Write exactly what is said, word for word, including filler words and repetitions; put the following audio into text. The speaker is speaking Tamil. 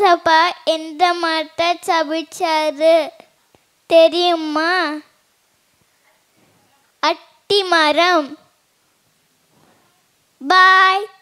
ஏசப்பா எந்த மரத்தை சபிச்சாரு தெரியுமா? அட்டி மரம். பாய்.